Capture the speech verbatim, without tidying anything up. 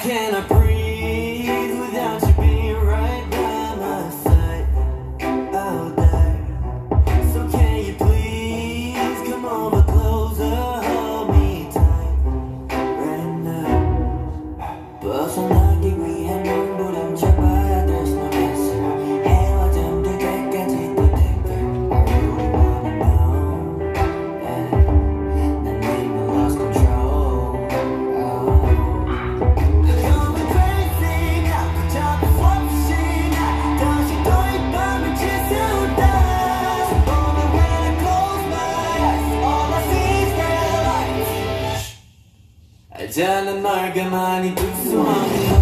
can I breathe without you being right by my side? I'll die. So can you please come over closer, hold me tight right now. 벗어나기 위해 눈부람 잡아야 there's no answer. 해와 잠들 때까지 또 택배. I really wanna know. Yeah. 난 이미 lost control. Oh. Going crazy now. 잡을 수 없이 나 다시 또 이 밤을 지새우다. But when I close my eyes, all I see is red lights. 알잖아 널 가만히 둘 수 없는